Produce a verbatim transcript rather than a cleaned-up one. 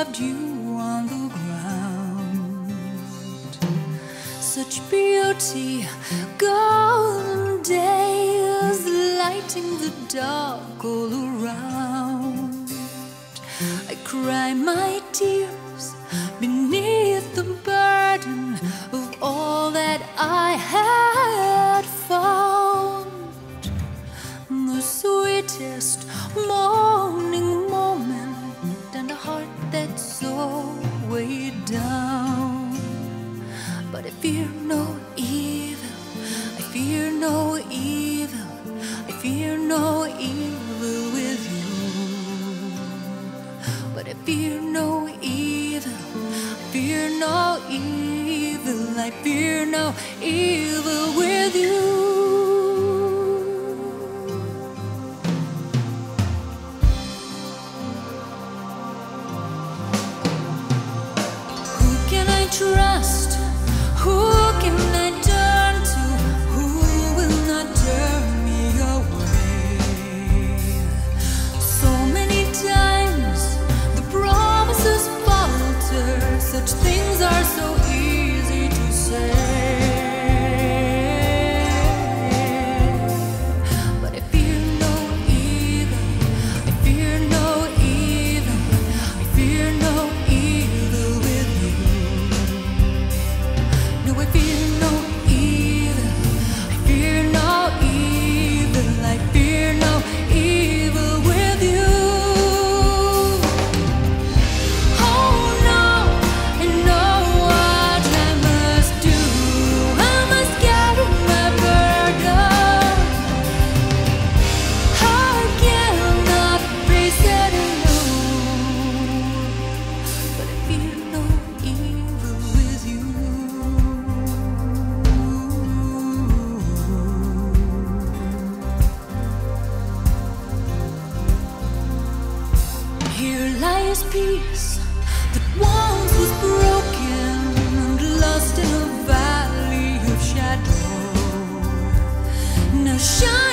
left you on the ground. Such beauty, golden days, lighting the dark all around. I cry my tears beneath the burden of all that I had found. The sweetest morning moment, and a heart that's so weighed down. But I fear no evil, I fear no evil, I fear no evil with you. But I fear no evil, I fear no evil, I fear no evil with you. Trust, who can I turn to? Who will not turn me away? So many times the promises falter. Such things are so easy to say. But I fear no evil, I fear no evil, I fear no evil with you. No, I fear no evil, I fear no evil, I fear no evil with you. Oh no, I know what I must do. I must carry my burden. I cannot face it alone. But I fear no evil with you. Here lies peace that once was broken and lost in a valley of shadow. Now shine.